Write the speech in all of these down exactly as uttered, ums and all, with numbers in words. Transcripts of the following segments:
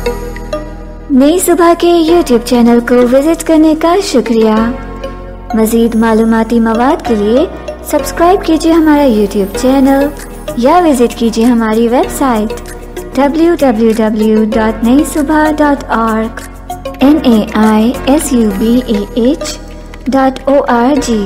नई सुबह के यूट्यूब चैनल को विजिट करने का शुक्रिया। मजीद मालूमाती मवाद के लिए सब्सक्राइब कीजिए हमारा यूट्यूब चैनल या विजिट कीजिए हमारी website W W W dot Nai Subah dot org N A I S U B A H dot O R G.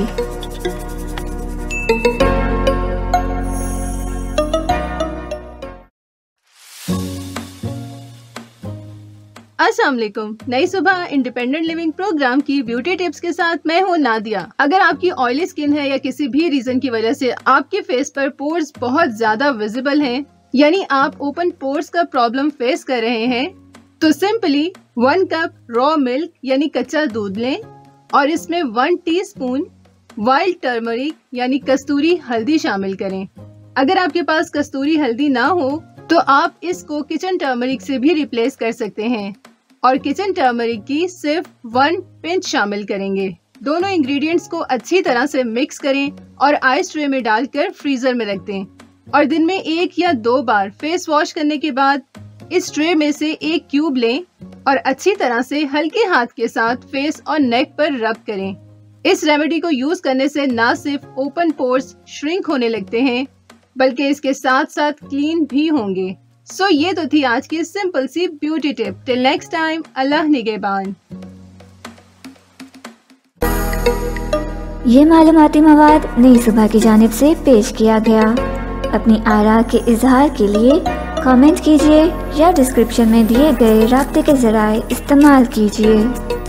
अस्सलाम वालेकुम। Nai Subah independent living program की ब्यूटी टिप्स के साथ मैं हूँ नादिया। अगर आपकी ऑयली स्किन है या किसी भी रीजन की वजह से आपके फेस पर पोर्स बहुत ज्यादा विजिबल हैं, यानी आप ओपन पोर्स का प्रॉब्लम फेस कर रहे हैं, तो simply one cup raw milk यानी कच्चा दूध लें और इसमें वन टीस्पून वाइल्ड टर्मरिक यानी कस्तूरी हल्दी शामिल करें। अगर आपके पास कस्तूरी हल्दी ना हो तो आप इसको किचन टर्मरिक से भी रिप्लेस कर सकते हैं और किचन टर्मरिक की सिर्फ वन पिंच शामिल करेंगे। दोनों इंग्रेडिएंट्स को अच्छी तरह से मिक्स करें और आइस ट्रे में डालकर फ्रीजर में रख दें और दिन में एक या दो बार फेस वॉश करने के बाद इस ट्रे में से एक क्यूब लें और अच्छी तरह से हल्के हाथ के साथ फेस और नेक पर रब करें। इस रेमेडी को यूज करने से न सिर्फ ओपन पोर्स श्रिंक होने लगते हैं बल्कि इसके साथ साथ क्लीन भी होंगे। सो so, ये तो थी आज की सिंपल सी beauty tip. Till next time, अल्लाह निगहबान। ये मालूमाती मवाद नई सुबह की जानिब से पेश किया गया। अपनी आरा के इजहार के लिए कमेंट कीजिए या डिस्क्रिप्शन में दिए गए राब्ते के जराए इस्तेमाल कीजिए।